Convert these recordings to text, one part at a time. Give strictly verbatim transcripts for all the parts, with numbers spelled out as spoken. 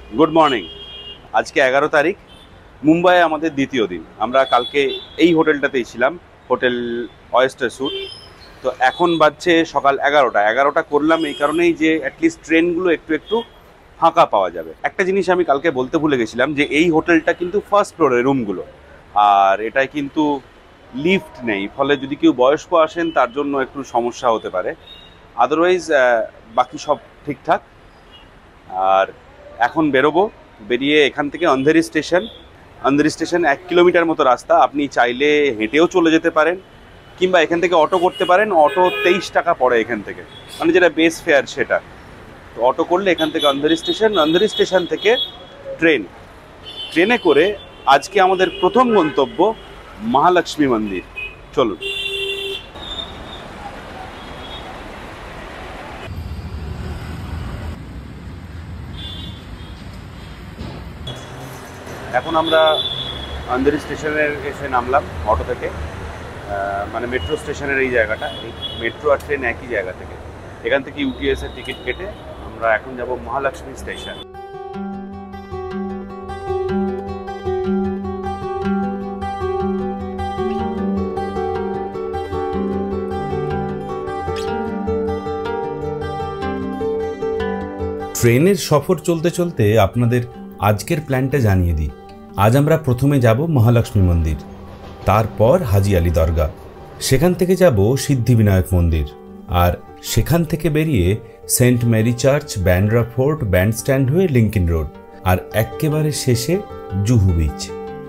Good morning. आज के एगारो तारीख, मुम्बाई आमादेर द्वितीय दिन। आमरा कालके এই হোটেলটাতেই ছিলাম, হোটেল অয়েস্টার স্যুট। তো এখন বাজছে সকাল এগারোটা। এগারোটা করলাম এই কারণেই যে অ্যাটলিস্ট ট্রেনগুলো একটু একটু ফাঁকা পাওয়া যাবে। একটা জিনিস আমি কালকে বলতে ভুলে গেছিলাম যে এই হোটেলটা কিন্তু ফার্স্ট ফ্লোরে রুমগুলো, আর এটাই কিন্তু লিফট নেই, ফলে যদি কেউ বয়স্ক আসেন তার জন্য একটু সমস্যা হতে পারে। আদারওয়াইজ বাকি সব ঠিকঠাক। আর এখন বেরোবো, বেরিয়ে এখান থেকে অন্ধেরি স্টেশন। অন্ধেরি স্টেশন এক কিলোমিটার মতো রাস্তা, আপনি চাইলে হেঁটেও চলে যেতে পারেন কিংবা এখান থেকে অটো করতে পারেন। অটো তেইশ টাকা পড়ে এখান থেকে, মানে যেটা বেস ফেয়ার সেটা। তো অটো করলে এখান থেকে অন্ধেরি স্টেশন, অন্ধেরি স্টেশন থেকে ট্রেন। ট্রেনে করে আজকে আমাদের প্রথম গন্তব্য মহালক্ষ্মী মন্দির। চলুন। এখন আমরা অন্ধেরি স্টেশনের এসে নামলাম অটো থেকে, মানে মেট্রো স্টেশনের এই জায়গাটা। এই মেট্রো আর ট্রেন একই জায়গা থেকে। এখান থেকে ইউটিএস এর টিকিট কেটে আমরা এখন যাব মহালক্ষ্মী স্টেশন। ট্রেনের সফর চলতে চলতে আপনাদের আজকের প্ল্যানটা জানিয়ে দিই। আজ আমরা প্রথমে যাব মহালক্ষ্মী মন্দির, তারপর হাজি আলী দরগা, সেখান থেকে যাব সিদ্ধিবিনায়ক মন্দির, আর সেখান থেকে বেরিয়ে Saint Mary church, Bandra fort, Bandstand হয়ে লিঙ্কিন রোড, আর একেবারে শেষে জুহু বিচ।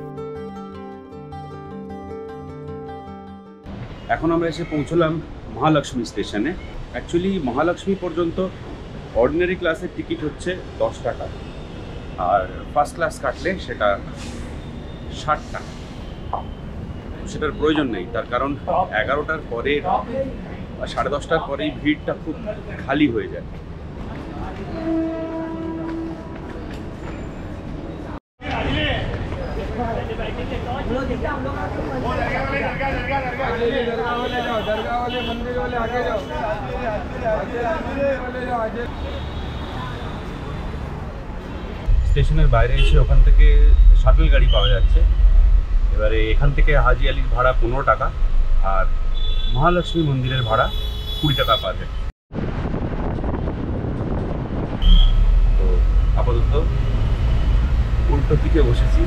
এখন আমরা এসে পৌঁছলাম মহালক্ষ্মী স্টেশনে। অ্যাকচুয়ালি মহালক্ষ্মী পর্যন্ত অর্ডিনারি ক্লাসের টিকিট হচ্ছে দশ টাকা, আর ফার্স্ট ক্লাস কাটলে সেটা ষাট টাকা। সেটার প্রয়োজন নেই, তার কারণ এগারোটার পরে বা সাড়ে দশটার পরেই ভিড়টা খুব খালি হয়ে যায়। স্টেশনের বাইরে এসে ওখান থেকে শাটল গাড়ি পাওয়া যাচ্ছে। এবারে এখান থেকে হাজি আলীর ভাড়া পনেরো টাকা আর মহালক্ষ্মী মন্দিরের ভাড়া কুড়ি টাকা পার হেড। তো আপাতত উল্টো দিকে বসেছি।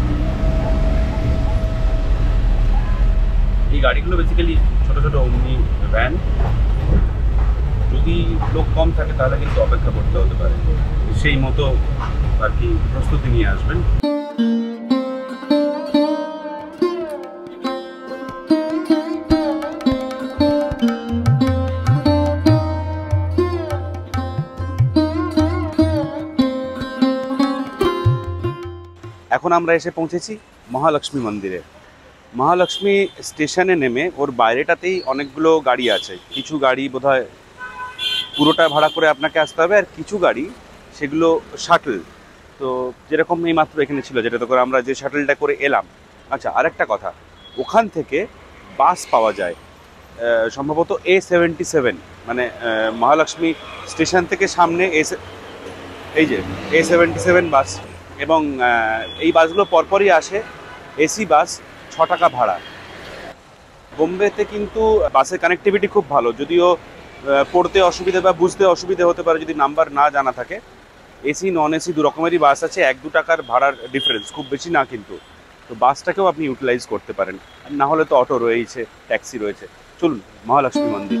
এই গাড়িগুলো বেসিক্যালি ছোট ছোট অমনি ভ্যান। যদি লোক কম থাকে তাহলে কিন্তু অপেক্ষা করতে হতে পারে, সেই মতো আর কি প্রস্তুতি নিয়ে আসবেন। এখন আমরা এসে পৌঁছেছি মহালক্ষ্মী মন্দিরে। মহালক্ষ্মী স্টেশনে নেমে ওর বাইরেটাতেই অনেকগুলো গাড়ি আছে। কিছু গাড়ি বোধহয় পুরোটা ভাড়া করে আপনাকে আসতে হবে, আর কিছু গাড়ি সেগুলো শাটল। তো যেরকম এই মাত্র এখানে ছিল, যেটা তো করে আমরা যে শাটলটা করে এলাম। আচ্ছা, আরেকটা কথা, ওখান থেকে বাস পাওয়া যায় সম্ভবত এ সেভেন্টি সেভেন, মানে মহালক্ষ্মী স্টেশন থেকে সামনে এ এই যে এ সেভেন্টি সেভেন বাস। এবং এই বাসগুলো পরপরই আসে। এসি বাস ছ টাকা ভাড়া। বোম্বেতে কিন্তু বাসের কানেক্টিভিটি খুব ভালো, যদিও পড়তে অসুবিধা বা বুঝতে অসুবিধা হতে পারে যদি নাম্বার না জানা থাকে। এসি নন এসি দু রকমেরই বাস আছে, এক দু টাকার ভাড়ার ডিফারেন্স, খুব বেশি না কিন্তু। তো বাসটাকেও আপনি ইউটিলাইজ করতে পারেন, আর না হলে তো অটো রয়েছে, ট্যাক্সি রয়েছে। চলুন মহালক্ষ্মী মন্দির।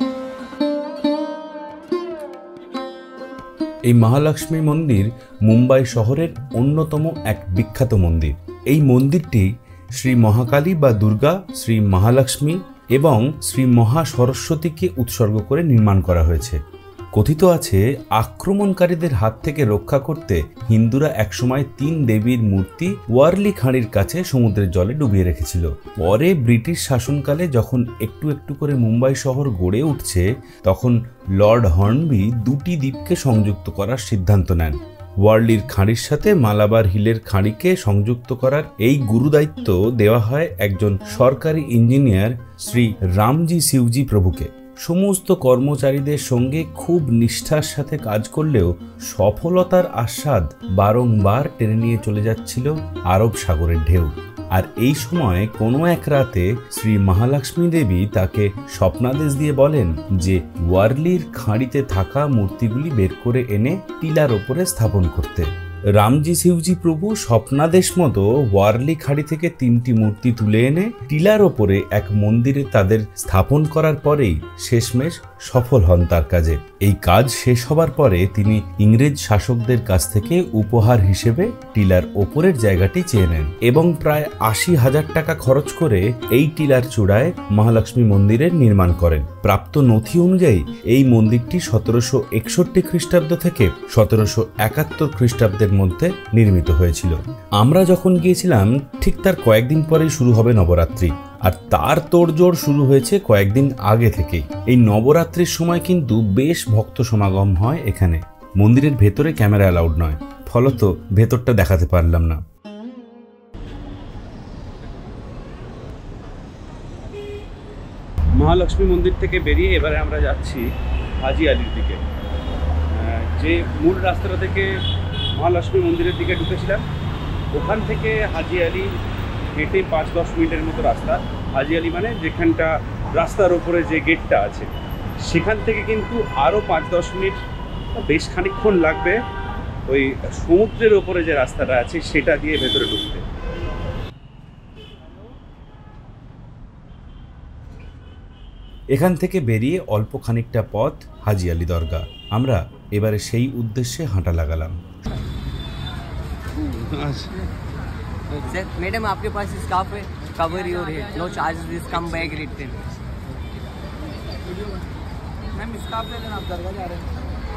এই মহালক্ষ্মী মন্দির মুম্বাই শহরের অন্যতম এক বিখ্যাত মন্দির। এই মন্দিরটি শ্রী মহাকালী বা দুর্গা, শ্রী মহালক্ষ্মী এবং শ্রী মহা সরস্বতীকে উৎসর্গ করে নির্মাণ করা হয়েছে। কথিত আছে, আক্রমণকারীদের হাত থেকে রক্ষা করতে হিন্দুরা একসময় তিন দেবীর মূর্তি ওয়ারলি খাঁড়ির কাছে সমুদ্রের জলে ডুবিয়ে রেখেছিল। পরে ব্রিটিশ শাসনকালে যখন একটু একটু করে মুম্বাই শহর গড়ে উঠছে, তখন লর্ড হর্নবি দুটি দ্বীপকে সংযুক্ত করার সিদ্ধান্ত নেন। ওয়ারলির খাঁড়ির সাথে মালাবার হিলের খাঁড়িকে সংযুক্ত করার এই গুরুদায়িত্ব দেওয়া হয় একজন সরকারি ইঞ্জিনিয়ার শ্রী রামজি শিবজি প্রভুকে। সমস্ত কর্মচারীদের সঙ্গে খুব নিষ্ঠার সাথে কাজ করলেও সফলতার আস্বাদ বারংবার টেনে নিয়ে চলে যাচ্ছিল আরব সাগরের ঢেউ। আর এই সময় কোনো এক রাতে শ্রী মহালক্ষ্মী দেবী তাকে স্বপ্নাদেশ দিয়ে বলেন যে ওয়ার্লির খাঁড়িতে থাকা মূর্তিগুলি বের করে এনে টিলার ওপরে স্থাপন করতে। রামজি শিবজি প্রভু স্বপ্নাদেশ মতো ওয়ার্লি খাড়ি থেকে তিনটি মূর্তি তুলে এনে টিলার ওপরে এক মন্দিরে তাদের স্থাপন করার পরেই শেষমেশ সফল হন তার কাজে। এই কাজ শেষ হবার পরে তিনি ইংরেজ শাসকদের কাছ থেকে উপহার হিসেবে টিলার ওপরের জায়গাটি চেয়ে নেন এবং প্রায় আশি হাজার টাকা খরচ করে এই টিলার চূড়ায় মহালক্ষ্মী মন্দিরের নির্মাণ করেন। প্রাপ্ত নথি অনুযায়ী এই মন্দিরটি সতেরোশো একষট্টি খ্রিস্টাব্দ থেকে সতেরোশো একাত্তর খ্রিস্টাব্দের মধ্যে নির্মিত হয়েছিল। আমরা যখন গিয়েছিলাম ঠিক তার কয়েকদিন পরেই শুরু হবে নবরাত্রি, আর তার তোড়জোড় শুরু হয়েছে কয়েকদিন আগে থেকেই। এই নবরাত্রির সময় কিন্তু বেশ ভক্ত সমাগম হয় এখানে। মন্দিরের ভেতরে ক্যামেরা অ্যালাউড নয়, ফলত ভেতরটা দেখাতে পারলাম না। মহালক্ষ্মী মন্দির থেকে বেরিয়ে এবারে আমরা যাচ্ছি হাজি আলির দিকে। যে মূল রাস্তাটা থেকে মহালক্ষ্মী মন্দিরের দিকে ঢুকেছিলাম, ওখান থেকে হাজি আলি হেঁটে পাঁচ দশ মিনিটের মতো রাস্তা। হাজি আলি মানে যেখানটা রাস্তার ওপরে যে গেটটা আছে, সেখান থেকে কিন্তু আরও পাঁচ দশ মিনিট বেশ খানিকক্ষণ লাগবে ওই সমুদ্রের ওপরে যে রাস্তাটা আছে সেটা দিয়ে ভেতরে ঢুকতে। এখান থেকে বেরিয়ে অল্প খানিকটা পথ হাজি আলি দরগা। আমরা এবারে সেই উদ্দেশ্যে হাঁটা লাগালাম। मैडम आपके पास स्कार्फ है, cover your head, no charges, come back return. Ma'am scarf ले लेना, आप दरगाह जा रहे हैं।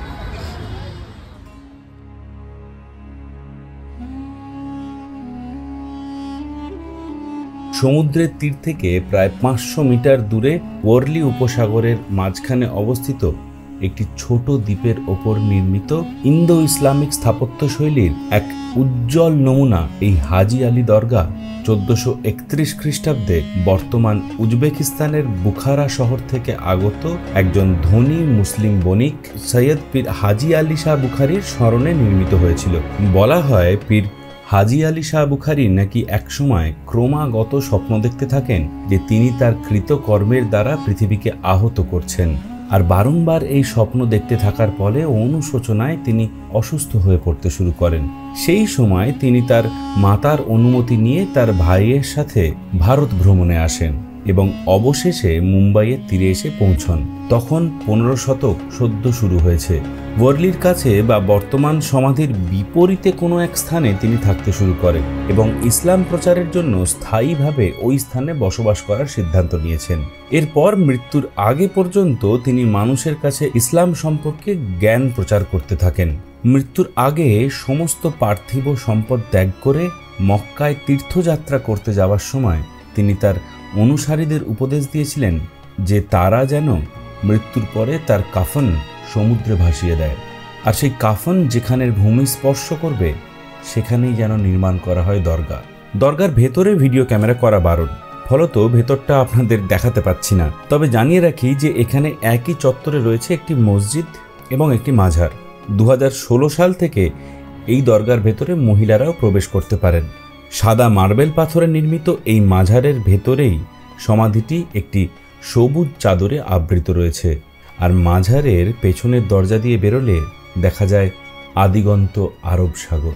সমুদ্রের তীর থেকে প্রায় পাঁচশো মিটার দূরে ওয়ার্লি উপসাগরের মাঝখানে অবস্থিত একটি ছোট দ্বীপের ওপর নির্মিত ইন্দো ইসলামিক স্থাপত্য শৈলীর এক উজ্জ্বল নমুনা এই হাজি আলি দরগা চোদ্দশো একত্রিশ খ্রিস্টাব্দে বর্তমান উজবেকিস্তানের বুখারা শহর থেকে আগত একজন ধনী মুসলিম বণিক সৈয়দ পীর হাজি আলি শাহ বুখারীর স্মরণে নির্মিত হয়েছিল। বলা হয় পীর হাজি আলি শাহ বুখারী নাকি একসময় ক্রমাগত স্বপ্ন দেখতে থাকেন যে তিনি তার কৃতকর্মের দ্বারা পৃথিবীকে আহত করছেন, আর বারংবার এই স্বপ্ন দেখতে থাকার ফলে অনুশোচনায় তিনি অসুস্থ হয়ে পড়তে শুরু করেন। সেই সময় তিনি তার মাতার অনুমতি নিয়ে তার ভাইয়ের সাথে ভারত ভ্রমণে আসেন এবং অবশেষে মুম্বাইয়ের তীরে এসে পৌঁছন। তখন পনেরো শতক সদ্য শুরু হয়েছে। ওয়ার্লির কাছে বা বর্তমান সমাধির বিপরীতে কোনো এক স্থানে তিনি থাকতে শুরু করেন এবং ইসলাম প্রচারের জন্য স্থায়ীভাবে ওই স্থানে বসবাস করার সিদ্ধান্ত নিয়েছেন। এরপর মৃত্যুর আগে পর্যন্ত তিনি মানুষের কাছে ইসলাম সম্পর্কে জ্ঞান প্রচার করতে থাকেন। মৃত্যুর আগে সমস্ত পার্থিব সম্পদ ত্যাগ করে মক্কায় তীর্থযাত্রা করতে যাওয়ার সময় তিনি তার অনুসারীদের উপদেশ দিয়েছিলেন যে তারা যেন মৃত্যুর পরে তার কাফন সমুদ্রে ভাসিয়ে দেয়, আর সেই কাফন যেখানের ভূমি স্পর্শ করবে সেখানেই যেন নির্মাণ করা হয় দরগা। দরগার ভেতরে ভিডিও ক্যামেরা করা বারণ, ফলত ভেতরটা আপনাদের দেখাতে পাচ্ছি না। তবে জানিয়ে রাখি যে এখানে একই চত্বরে রয়েছে একটি মসজিদ এবং একটি মাজার। দু হাজার ষোলো সাল থেকে এই দরগার ভেতরে মহিলারাও প্রবেশ করতে পারেন। সাদা মার্বেল পাথরে নির্মিত এই মাজারের ভেতরেই সমাধিটি একটি সবুজ চাদরে আবৃত রয়েছে, আর মাজারের পেছনের দরজা দিয়ে বেরোলে দেখা যায় আদিগন্ত আরব সাগর।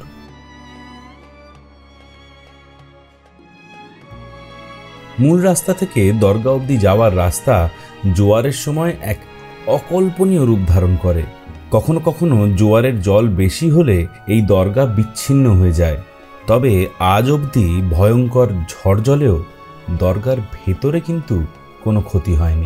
মূল রাস্তা থেকে দরগা অবধি যাওয়ার রাস্তা জোয়ারের সময় এক অকল্পনীয় রূপ ধারণ করে। কখনো কখনো জোয়ারের জল বেশি হলে এই দরগা বিচ্ছিন্ন হয়ে যায়। তবে আজ অবধি ভয়ঙ্কর ঝড় জলেও দরগার ভেতরে কিন্তু কোনো ক্ষতি হয়নি।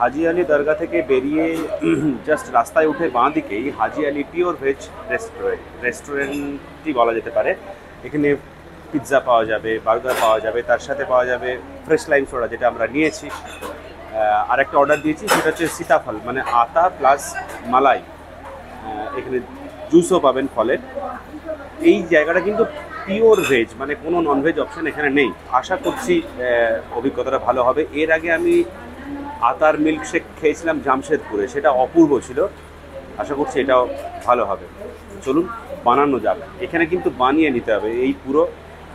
হাজি আলী দরগা থেকে বেরিয়ে জাস্ট রাস্তায় উঠে বাঁ দিকেই Haji Ali pure veg restaurant রেস্টুরেন্টটি বলা যেতে পারে। এখানে পিৎজা পাওয়া যাবে, বার্গার পাওয়া যাবে, তার সাথে পাওয়া যাবে ফ্রেশ লাইম সোডা, যেটা আমরা নিয়েছি। আর একটা অর্ডার দিয়েছি, সেটা হচ্ছে সীতাফল, মানে আতা প্লাস মালাই। এখানে জুসও পাবেন ফলের। এই জায়গাটা কিন্তু পিওর ভেজ, মানে কোনো ননভেজ অপশান এখানে নেই। আশা করছি অভিজ্ঞতাটা ভালো হবে। এর আগে আমি আতার মিল্কশেক খেয়েছিলাম জামশেদপুরে, সেটা অপূর্ব ছিল। আশা করছি এটাও ভালো হবে। চলুন বানানো যাক। এখানে কিন্তু বানিয়ে নিতে হবে। এই পুরো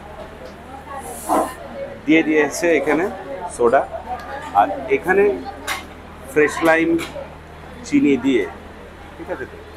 দিয়ে দিয়েছে এখানে সোডা, আর এখানে ফ্রেশ লাইম চিনি দিয়ে, ঠিক আছে তো।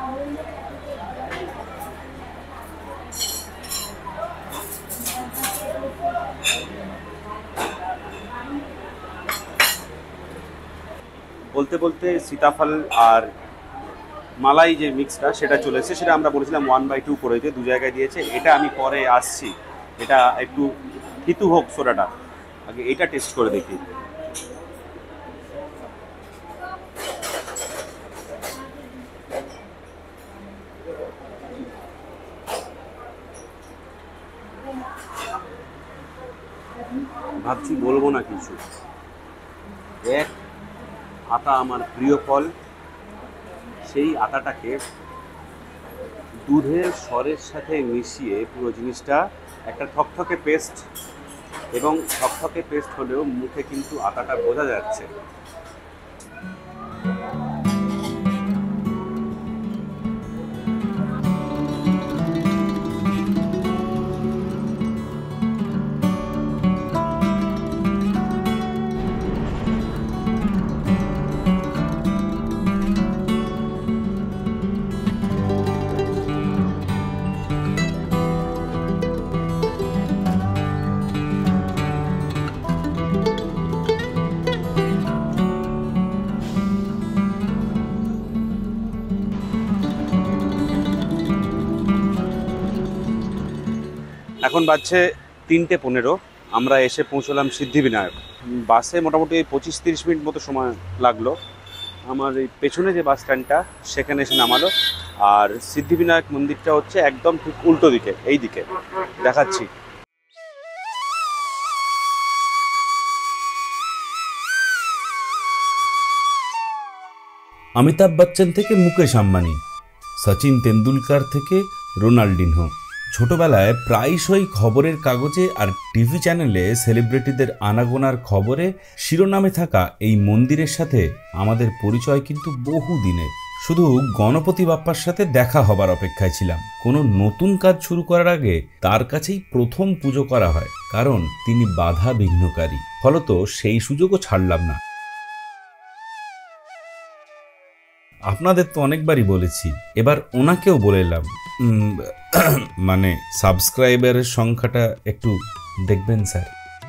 বলতে বলতে সীতাফল আর মালাই যে মিক্সটা সেটা চলেছে, সেটা আমরা বলেছিলাম ওয়ান বাই টু করে দিতে, দু জায়গায় দিয়েছে। এটা আমি পরে আসছি, এটা একটু থিতু হোক সোডাটা, আগে এটা টেস্ট করে দেখি। ভাবছি বলবো না কিছু। এক আতা আমার প্রিয় ফল, সেই আতাটাকে দুধের স্বরের সাথে মিশিয়ে পুরো জিনিসটা একটা থকথকে পেস্ট, এবং থকথকে পেস্ট হলেও মুখে কিন্তু আতাটা বোঝা যাচ্ছে। এখন বাজছে তিনটে পনেরো, আমরা এসে পৌঁছলাম সিদ্ধিবিনায়ক। বাসে মোটামুটি পঁচিশ তিরিশ মিনিট মতো সময় লাগলো। আমার এই পেছনে যে বাস স্ট্যান্ডটা, সেখানে এসে নামালো। আর সিদ্ধিবিনায়ক মন্দিরটা হচ্ছে একদম ঠিক উল্টো দিকে, এই দিকে দেখাচ্ছি। অমিতাভ বচ্চন থেকে মুকেশ আম্বানি, সচিন তেন্ডুলকার থেকে রোনাল্ডিনহো, ছোটবেলায় প্রায়শই খবরের কাগজে আর টিভি চ্যানেলে সেলিব্রিটিদের আনাগোনার খবরে শিরোনামে থাকা এই মন্দিরের সাথে আমাদের পরিচয় কিন্তু বহু দিনের। শুধু গণপতি বাপ্পার সাথে দেখা হবার অপেক্ষায় ছিলাম। কোনো নতুন কাজ শুরু করার আগে তার কাছেই প্রথম পুজো করা হয়, কারণ তিনি বাধা বিঘ্নকারী। ফলত সেই সুযোগও ছাড়লাম না। আপনাদের তো অনেকবারই বলেছি, এবার ওনাকেও বলে এলাম, মানে সাবস্ক্রাইবারের সংখ্যাটা একটু দেখবেন স্যার।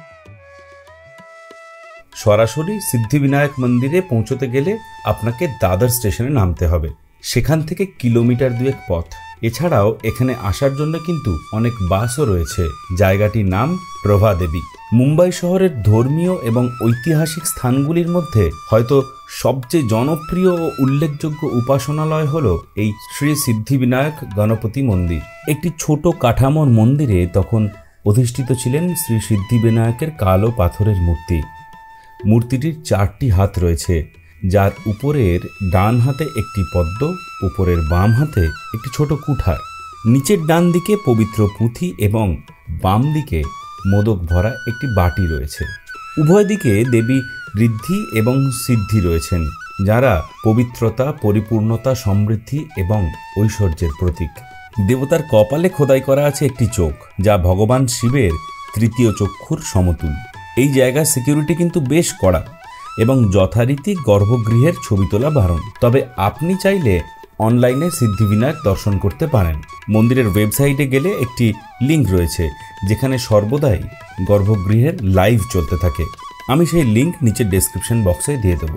সরাসরি সিদ্ধিবিনায়ক মন্দিরে পৌঁছতে গেলে আপনাকে দাদর স্টেশনে নামতে হবে। সেখান থেকে কিলোমিটার দুয়েক পথ। এছাড়াও এখানে আসার জন্য কিন্তু অনেক বাসও রয়েছে। জায়গাটির নাম প্রভা দেবী। মুম্বাই শহরের ধর্মীয় এবং ঐতিহাসিক স্থানগুলির মধ্যে হয়তো সবচেয়ে জনপ্রিয় ও উল্লেখযোগ্য উপাসনালয় হল এই শ্রী সিদ্ধিবিনায়ক গণপতি মন্দির। একটি ছোট কাঠামোর মন্দিরে তখন অধিষ্ঠিত ছিলেন শ্রী সিদ্ধিবিনায়কের কালো পাথরের মূর্তি। মূর্তিটির চারটি হাত রয়েছে, যার উপরের ডান হাতে একটি পদ্ম, উপরের বাম হাতে একটি ছোট কুঠার। নিচের ডান দিকে পবিত্র পুঁথি এবং বাম দিকে মোদক ভরা একটি বাটি রয়েছে। উভয় দিকে দেবী ঋদ্ধি এবং সিদ্ধি রয়েছেন, যারা পবিত্রতা, পরিপূর্ণতা, সমৃদ্ধি এবং ঐশ্বর্যের প্রতীক। দেবতার কপালে খোদাই করা আছে একটি চোখ, যা ভগবান শিবের তৃতীয় চক্ষুর সমতুল। এই জায়গার সিকিউরিটি কিন্তু বেশ কড়া এবং যথারীতি গর্ভগৃহের ছবি তোলা বারণ। তবে আপনি চাইলে অনলাইনে সিদ্ধিবিনায়ক দর্শন করতে পারেন। মন্দিরের ওয়েবসাইটে গেলে একটি লিঙ্ক রয়েছে, যেখানে সর্বদাই গর্ভগৃহের লাইভ চলতে থাকে। আমি সেই লিঙ্ক নিচে ডেসক্রিপশন বক্সে দিয়ে দেবো।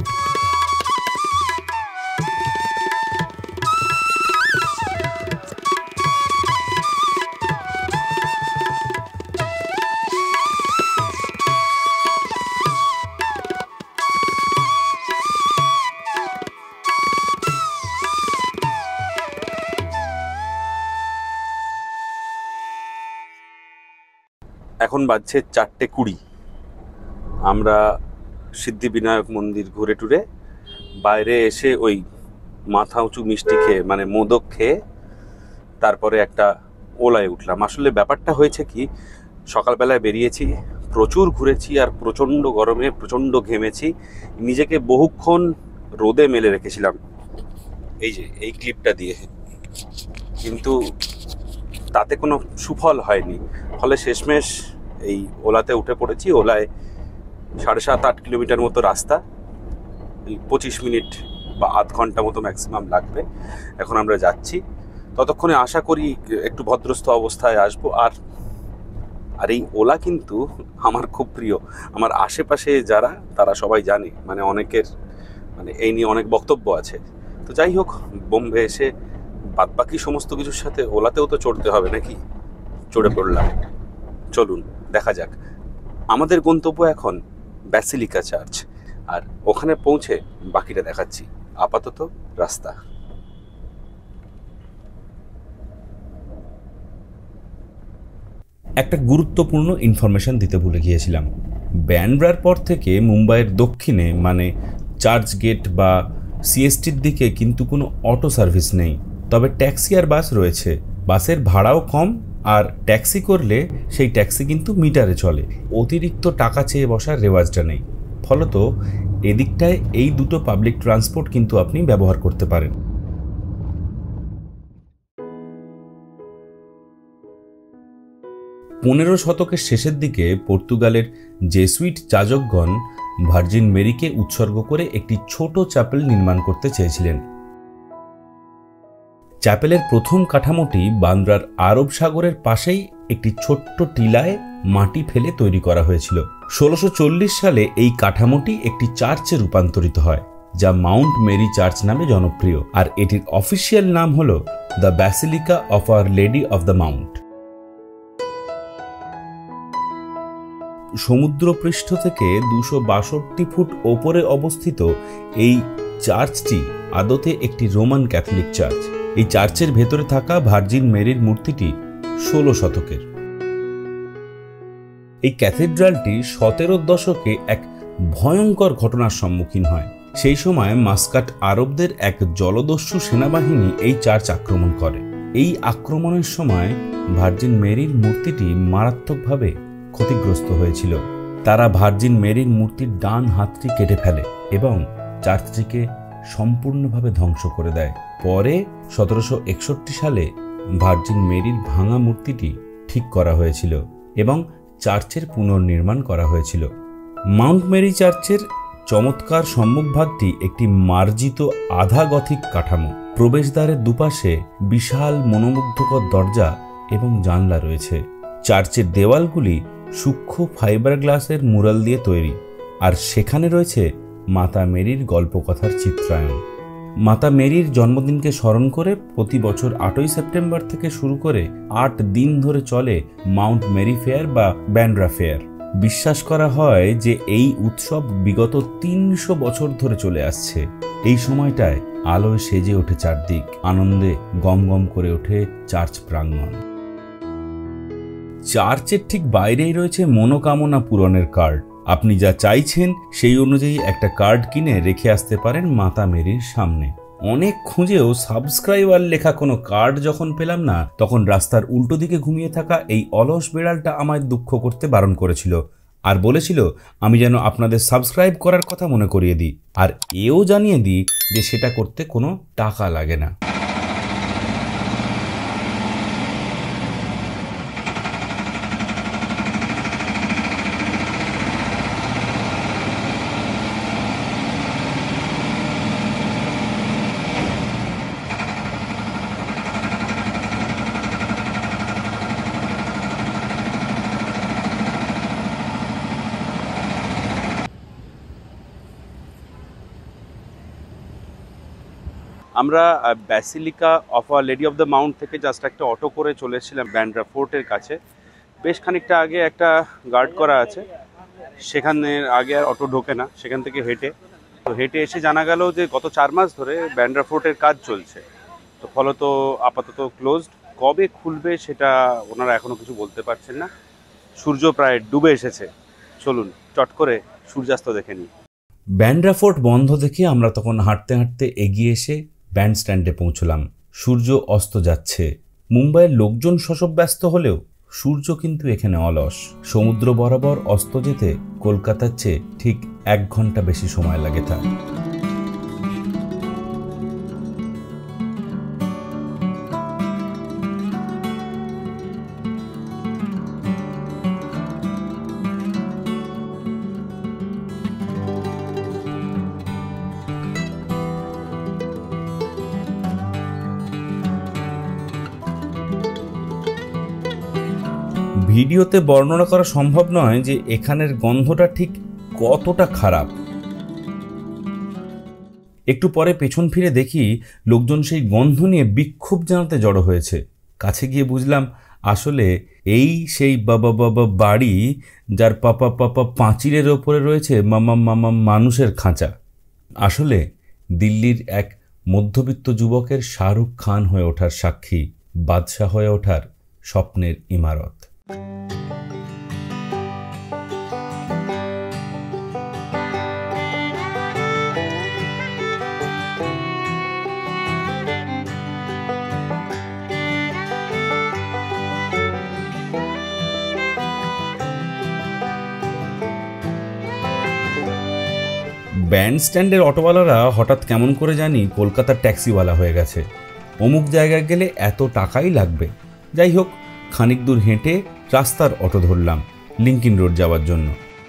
এখন বাজছে চারটে কুড়ি। আমরা সিদ্ধিবিনায়ক মন্দির ঘুরে টুরে বাইরে এসে ওই মাথা উঁচু মিষ্টি খেয়ে মানে মোদক খেয়ে তারপরে একটা ওলায় উঠলাম। আসলে ব্যাপারটা হয়েছে কি, সকালবেলায় বেরিয়েছি, প্রচুর ঘুরেছি আর প্রচণ্ড গরমে প্রচণ্ড ঘেমেছি, নিজেকে বহুক্ষণ রোদে মেলে রেখেছিলাম এই যে এই ক্লিপটা দিয়ে, কিন্তু তাতে কোনো সুফল হয়নি। ফলে শেষমেশ এই ওলাতে উঠে পড়েছি। ওলায় সাড়ে সাত আট কিলোমিটার মতো রাস্তা, এই পঁচিশ মিনিট বা আধ ঘন্টা মতো ম্যাক্সিমাম লাগবে। এখন আমরা যাচ্ছি, ততক্ষণে আশা করি একটু ভদ্রস্থ অবস্থায় আসবো। আর আর এই ওলা কিন্তু আমার খুব প্রিয়। আমার আশেপাশে যারা তারা সবাই জানে, মানে অনেকের মানে এই নিয়ে অনেক বক্তব্য আছে। তো যাই হোক, বোম্বে এসে বাদবাকি সমস্ত কিছুর সাথে ওলাতেও তো চড়তে হবে নাকি, চড়ে পড়লাম। চলুন দেখা যাক। আমাদের গন্তব্য এখন ব্যাসিলিকা চার্চ, আর ওখানে পৌঁছে বাকিটা দেখাচ্ছি। আপাতত রাস্তা। একটা গুরুত্বপূর্ণ ইনফরমেশন দিতে ভুলে গিয়েছিলাম। ব্যান্ড্রার পর থেকে মুম্বাইয়ের দক্ষিণে মানে চার্চ গেট বা সিএসটির দিকে কিন্তু কোনো অটো সার্ভিস নেই, তবে ট্যাক্সি আর বাস রয়েছে। বাসের ভাড়াও কম, আর ট্যাক্সি করলে সেই ট্যাক্সি কিন্তু মিটারে চলে, অতিরিক্ত টাকা চেয়ে বসার রেওয়াজটা নেই। ফলত এদিকটায় এই দুটো পাবলিক ট্রান্সপোর্ট কিন্তু আপনি ব্যবহার করতে পারেন। পনেরো শতকের শেষের দিকে পর্তুগালের জেসুইট যাজকগণ ভার্জিন মেরিকে উৎসর্গ করে একটি ছোট চ্যাপেল নির্মাণ করতে চেয়েছিলেন। চ্যাপেলের প্রথম কাঠামোটি বান্দ্রার আরব সাগরের পাশেই একটি ছোট্ট টিলায় মাটি ফেলে তৈরি করা হয়েছিল। ষোলোশো চল্লিশ সালে এই কাঠামোটি একটি চার্চে রূপান্তরিত হয়, যা মাউন্ট মেরি চার্চ নামে জনপ্রিয়, আর এটির অফিসিয়াল নাম হল the Basilica of Our Lady of the Mount. সমুদ্রপৃষ্ঠ থেকে দুশো বাষট্টি ফুট ওপরে অবস্থিত এই চার্চটি আদতে একটি রোমান ক্যাথলিক চার্চ। এই চার্চের ভেতরে থাকা ভার্জিন মেরির মূর্তিটি ষোলো শতকের। এই ক্যাথেড্রালটি সতেরো দশকে এক ভয়ঙ্কর ঘটনার সম্মুখীন হয়। সেই সময় মাস্কাট আরবদের এক জলদস্যু সেনাবাহিনী এই চার্চ আক্রমণ করে। এই আক্রমণের সময় ভার্জিন মেরির মূর্তিটি মারাত্মকভাবে ক্ষতিগ্রস্ত হয়েছিল। তারা ভার্জিন মেরির মূর্তির ডান হাতটি কেটে ফেলে এবং চার্চটিকে সম্পূর্ণভাবে ধ্বংস করে দেয়। পরে সতেরোশো একষট্টি সালে ভার্জিন মেরির ভাঙা মূর্তিটি ঠিক করা হয়েছিল এবং চার্চের পুনর্নির্মাণ করা হয়েছিল। মাউন্ট মেরি চার্চের চমৎকার সম্মুখভাগটি একটি মার্জিত আধা গথিক কাঠামো। প্রবেশদ্বারের দুপাশে বিশাল মনোমুগ্ধকর দরজা এবং জানলা রয়েছে। চার্চের দেওয়ালগুলি সূক্ষ্ম ফাইবার গ্লাসের মুরাল দিয়ে তৈরি, আর সেখানে রয়েছে মাতা মেরির গল্পকথার চিত্রায়ন। মাতা মেরির জন্মদিনকে স্মরণ করে প্রতি বছর আটই সেপ্টেম্বর থেকে শুরু করে আট দিন ধরে চলে মাউন্ট মেরি ফেয়ার বা ব্যান্ড্রা ফেয়ার। বিশ্বাস করা হয় যে এই উৎসব বিগত তিনশো বছর ধরে চলে আসছে। এই সময়টায় আলোয় সেজে ওঠে চারদিক, আনন্দে গম গম করে ওঠে চার্চ প্রাঙ্গণ। চার্চের ঠিক বাইরেই রয়েছে মনোকামনা পূরণের কার্ড। আপনি যা চাইছেন সেই অনুযায়ী একটা কার্ড কিনে রেখে আসতে পারেন মাতা মেরির সামনে। অনেক খুঁজেও সাবস্ক্রাইবার লেখা কোনো কার্ড যখন পেলাম না, তখন রাস্তার উল্টো দিকে ঘুমিয়ে থাকা এই অলস বিড়ালটা আমায় দুঃখ করতে বারণ করেছিল আর বলেছিল আমি যেন আপনাদের সাবস্ক্রাইব করার কথা মনে করিয়ে দিই, আর এও জানিয়ে দিই যে সেটা করতে কোনো টাকা লাগে না। আমরা Basilica of Our Lady of the Mount থেকে জাস্ট একটা অটো করে চলে এসেছিলাম ব্যান্ড্রা ফোর্টের কাছে। বেশ খানিকটা আগে একটা গার্ড করা আছে, সেখানে আগে আর অটো ঢোকে না, সেখান থেকে হেঁটে তো হেঁটে এসে জানা গেল যে গত চার মাস ধরে ব্যান্ড্রা ফোর্টের কাজ চলছে, তো ফলত আপাতত ক্লোজড। কবে খুলবে সেটা ওনারা এখনও কিছু বলতে পারছেন না। সূর্য প্রায় ডুবে এসেছে। চলুন চট করে সূর্যাস্ত দেখে নিই। ব্যান্ড্রা ফোর্ট বন্ধ দেখে আমরা তখন হাঁটতে হাঁটতে এগিয়ে এসে ব্যান্ড স্ট্যান্ডে পৌঁছলাম। সূর্য অস্ত যাচ্ছে। মুম্বাইয়ের লোকজন শশব ব্যস্ত হলেও সূর্য কিন্তু এখানে অলস। সমুদ্র বরাবর অস্ত যেতে কলকাতার চেয়ে ঠিক এক ঘন্টা বেশি সময় লাগে তার। ভিডিওতে বর্ণনা করা সম্ভব নয় যে এখানের গন্ধটা ঠিক কতটা খারাপ। একটু পরে পেছন ফিরে দেখি লোকজন সেই গন্ধ নিয়ে বিক্ষোভ জানাতে জড়ো হয়েছে। কাছে গিয়ে বুঝলাম আসলে এই সেই বাবা বাবা বাড়ি যার পাপা পাপা পাঁচিলের ওপরে রয়েছে মামা মামা মানুষের খাঁচা। আসলে দিল্লির এক মধ্যবিত্ত যুবকের শাহরুখ খান হয়ে ওঠার সাক্ষী, বাদশাহ হয়ে ওঠার স্বপ্নের ইমারত। ব্যান্ড স্ট্যান্ডের অটোওয়ালারা হঠাৎ কেমন করে জানি কলকাতার ট্যাক্সিওয়ালা হয়ে গেছে। অমুক জায়গায় গেলে এত টাকাই লাগবে। যাই হোক, খানিক দূর হেঁটে রাস্তার অটো ধরলাম লিঙ্কিন রোড যাওয়ার জন্য।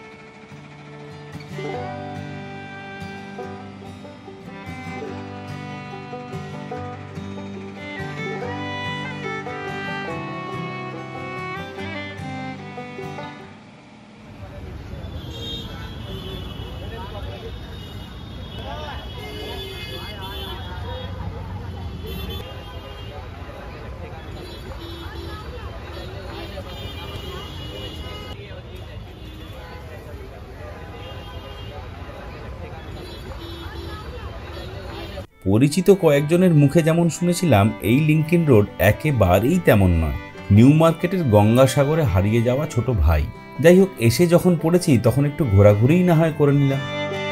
পরিচিত কয়েকজনের মুখে যেমন শুনেছিলাম এই লিঙ্কিন রোড একেবারেই তেমন নয়। নিউ মার্কেটের গঙ্গাসাগরে হারিয়ে যাওয়া ছোট ভাই। যাই হোক, এসে যখন পড়েছি তখন একটু ঘোরাঘুরিই না হয় করে নিলাম।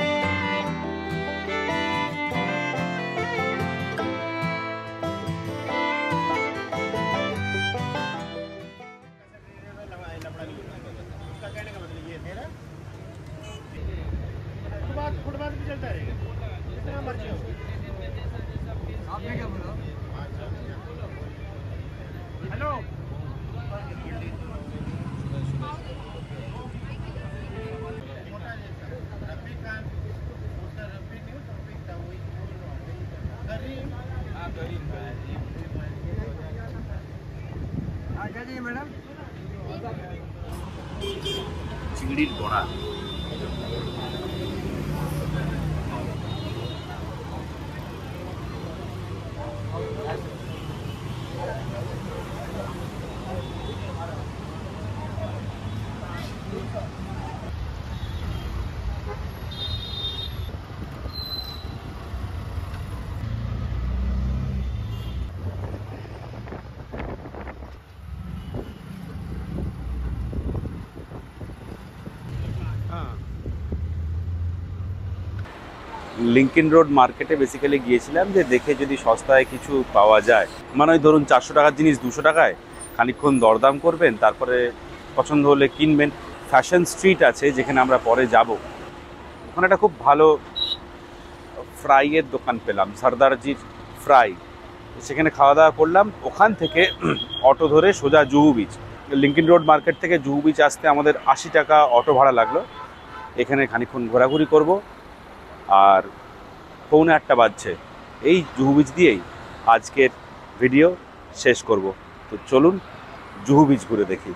চিংড়ির বড়া, লিঙ্কিন রোড মার্কেটে বেসিক্যালি গিয়েছিলাম যে দেখে যদি সস্তায় কিছু পাওয়া যায়, মানে ওই ধরুন চারশো টাকার জিনিস দুশো টাকায়, খানিকক্ষণ দরদাম করবেন, তারপরে পছন্দ হলে কিনবেন। ফ্যাশন স্ট্রিট আছে যেখানে আমরা পরে যাব, ওখানে একটা খুব ভালো ফ্রাইয়ের দোকান পেলাম, সর্দারজির ফ্রাই। সেখানে খাওয়া দাওয়া করলাম। ওখান থেকে অটো ধরে সোজা Juhu beach. Linking Road market থেকে জুহু বিচ আসতে আমাদের আশি টাকা অটো ভাড়া লাগলো। এখানে খানিকক্ষণ ঘোরাঘুরি করব, আর পৌনে আটটা বাজছে। এই জুহু বিচ দিয়েই আজকের ভিডিও শেষ করব। তো চলুন জুহু বিচ ঘুরে দেখি।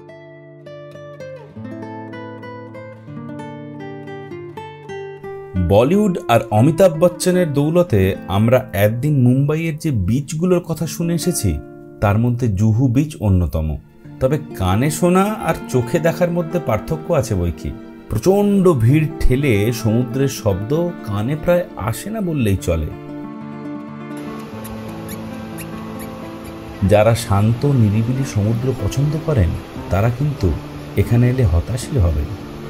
বলিউড আর অমিতাভ বচ্চনের দৌলতে আমরা একদিন মুম্বাইয়ের যে বিচগুলোর কথা শুনে এসেছি তার মধ্যে জুহু বিচ অন্যতম। তবে কানে শোনা আর চোখে দেখার মধ্যে পার্থক্য আছে বৈকি। প্রচণ্ড ভিড় ঠেলে সমুদ্রের শব্দ কানে প্রায় আসে না বললেই চলে। যারা শান্ত নিরিবিলি সমুদ্র পছন্দ করেন তারা কিন্তু এখানে এলে হতাশই হবেন।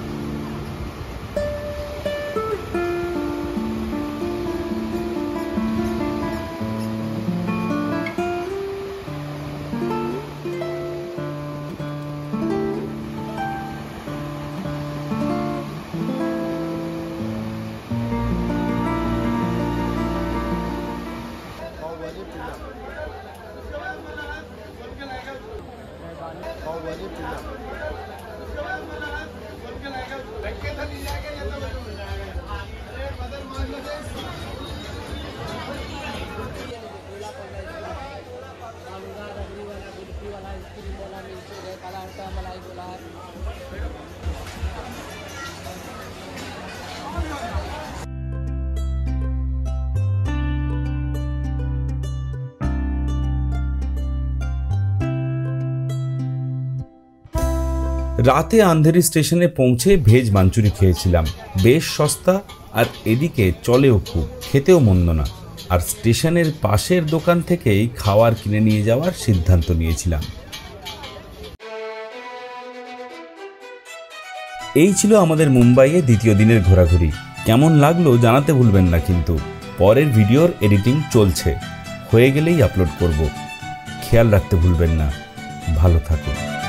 রাতে আন্ধেরি স্টেশনে পৌঁছে ভেজ মাঞ্চুরি খেয়েছিলাম, বেশ সস্তা আর এদিকে চলেও খুব, খেতেও মন্দ না। আর স্টেশনের পাশের দোকান থেকেই খাবার কিনে নিয়ে যাওয়ার সিদ্ধান্ত নিয়েছিলাম। এই ছিল আমাদের মুম্বাইয়ে দ্বিতীয় দিনের ঘোরাঘুরি। কেমন লাগলো জানাতে ভুলবেন না কিন্তু। পরের ভিডিওর এডিটিং চলছে, হয়ে গেলেই আপলোড করব। খেয়াল রাখতে ভুলবেন না। ভালো থাকুন।